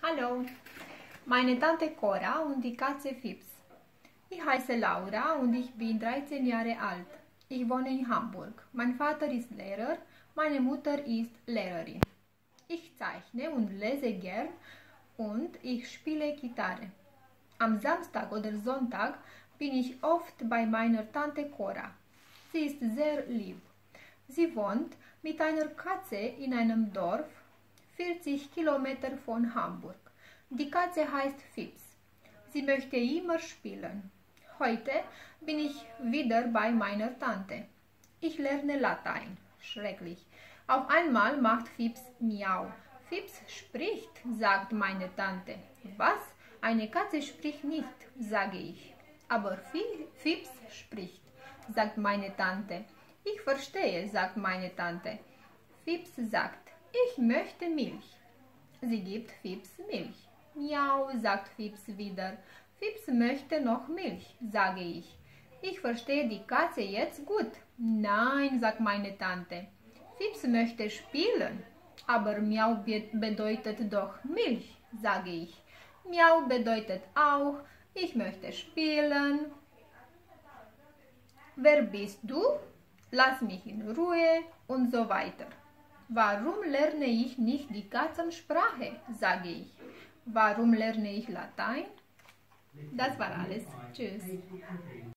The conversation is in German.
Hallo, meine Tante Cora und die Katze Fips. Ich heiße Laura und ich bin 13 Jahre alt. Ich wohne in Hamburg. Mein Vater ist Lehrer, meine Mutter ist Lehrerin. Ich zeichne und lese gern und ich spiele Gitarre. Am Samstag oder Sonntag bin ich oft bei meiner Tante Cora. Sie ist sehr lieb. Sie wohnt mit einer Katze in einem Dorf 40 Kilometer von Hamburg. Die Katze heißt Fips. Sie möchte immer spielen. Heute bin ich wieder bei meiner Tante. Ich lerne Latein. Schrecklich. Auf einmal macht Fips Miau. Fips spricht, sagt meine Tante. Was? Eine Katze spricht nicht, sage ich. Aber Fips spricht, sagt meine Tante. Ich verstehe, sagt meine Tante. Fips sagt, ich möchte Milch. Sie gibt Fips Milch. Miau, sagt Fips wieder. Fips möchte noch Milch, sage ich. Ich verstehe die Katze jetzt gut. Nein, sagt meine Tante. Fips möchte spielen. Aber Miau bedeutet doch Milch, sage ich. Miau bedeutet auch, ich möchte spielen. Wer bist du? Lass mich in Ruhe und so weiter. Warum lerne ich nicht die Katzensprache, sage ich. Warum lerne ich Latein? Das war alles. Tschüss.